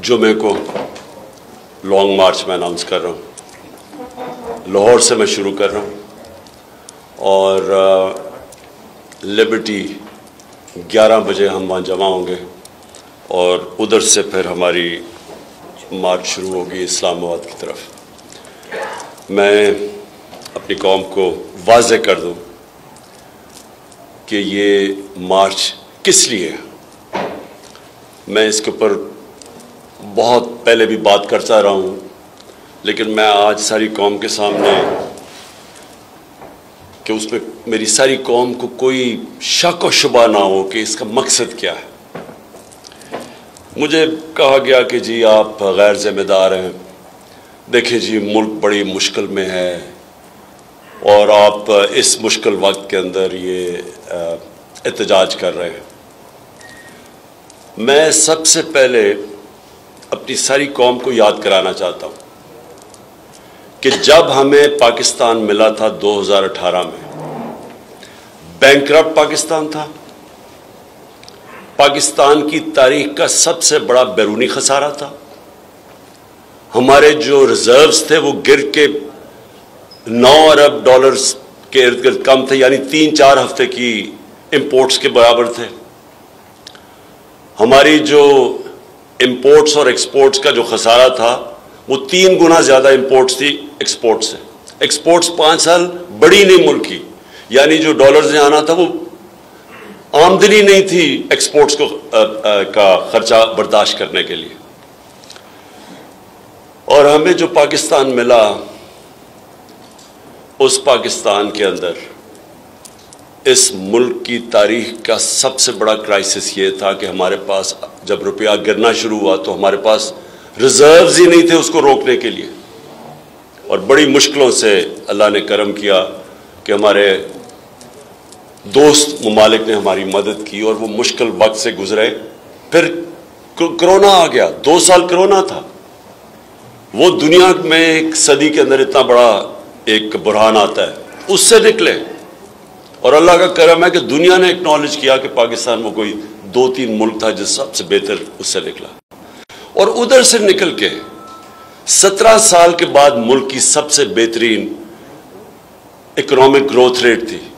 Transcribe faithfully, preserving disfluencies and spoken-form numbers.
जुमे को लॉन्ग मार्च में अनाउंस कर रहा हूँ। लाहौर से मैं शुरू कर रहा हूँ और लिबर्टी ग्यारह बजे हम वहाँ जमा होंगे और उधर से फिर हमारी मार्च शुरू होगी इस्लामाबाद की तरफ। मैं अपनी कौम को वाज़ेह कर दूँ कि ये मार्च किस लिए है। मैं इसके ऊपर बहुत पहले भी बात करता रहा हूँ, लेकिन मैं आज सारी कौम के सामने कि उसमें मेरी सारी कौम को कोई शक और शुबा ना हो कि इसका मकसद क्या है। मुझे कहा गया कि जी आप गैर जिम्मेदार हैं, देखिए जी मुल्क बड़ी मुश्किल में है और आप इस मुश्किल वक्त के अंदर ये एहतजाज कर रहे हैं। मैं सबसे पहले अपनी सारी कौम को याद कराना चाहता हूँ कि जब हमें पाकिस्तान मिला था दो हज़ार अठारह में, बैंकरप्ट पाकिस्तान था। पाकिस्तान की तारीख का सबसे बड़ा बैरूनी खसारा था। हमारे जो रिजर्व्स थे वो गिर के नौ अरब डॉलर्स के इर्द गिर्द कम थे, यानी तीन चार हफ्ते की इंपोर्ट्स के बराबर थे। हमारी जो इंपोर्ट्स और एक्सपोर्ट्स का जो खसारा था वो तीन गुना ज़्यादा इंपोर्ट्स थी एक्सपोर्ट्स से। एक्सपोर्ट्स पाँच साल बड़ी नहीं मुल्क की, यानी जो डॉलर्स ने आना था वो आमदनी नहीं थी एक्सपोर्ट्स को आ, आ, का खर्चा बर्दाश्त करने के लिए। और हमें जो पाकिस्तान मिला, उस पाकिस्तान के अंदर इस मुल्क की तारीख का सबसे बड़ा क्राइसिस ये था कि हमारे पास जब रुपया गिरना शुरू हुआ तो हमारे पास रिजर्व्स ही नहीं थे उसको रोकने के लिए। और बड़ी मुश्किलों से अल्लाह ने करम किया कि हमारे दोस्त ममालिक ने हमारी मदद की और वो मुश्किल वक्त से गुजरे। फिर कोरोना आ गया, दो साल कोरोना था। वो दुनिया में एक सदी के अंदर इतना बड़ा एक बुरहान आता है, उससे निकले। और अल्लाह का करम है कि दुनिया ने एक्नॉलेज किया कि पाकिस्तान में कोई दो तीन मुल्क था जो सबसे बेहतर उससे निकला। और उधर से निकल के सत्रह साल के बाद मुल्क की सबसे बेहतरीन इकोनॉमिक ग्रोथ रेट थी।